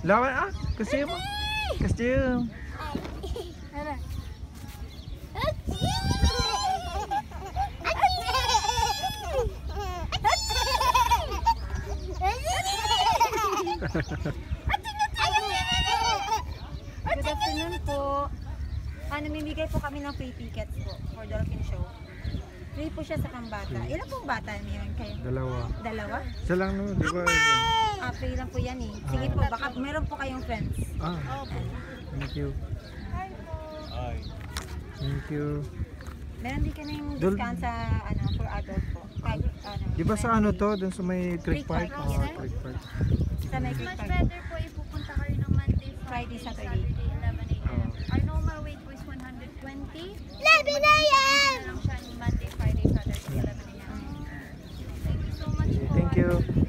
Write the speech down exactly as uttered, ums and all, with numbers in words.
Lawan ah, kasih mo. Kasih. Good afternoon po. Ah, namimigay po kami ng free tickets po for Dolphin Show. Free po siya sa pambata. Ilan pong bata meron kayo? Dalawa. Dalawa? Isa lang no, di ba? Ah, free lang po yan eh. Sige po, baka meron po kayong friends. Ah, thank you. Hi po. Hi. Thank you. Meron din ka na yung Dol- discount sa ano, for adult po. Kahit, ano, Di ba sa ano to, dun sa may Creek Creek Park? Park, Oh, yes, sir. Creek Park. Sa may Creek Much Park. better po ipupunta kayo ng Monday, Friday, Friday, Saturday. Saturday, eleven A M Oh. Our normal weight po is one hundred twenty. eleven A M! Na lang siya Monday, Friday, Saturday, eleven A M Thank you so much po. Thank you.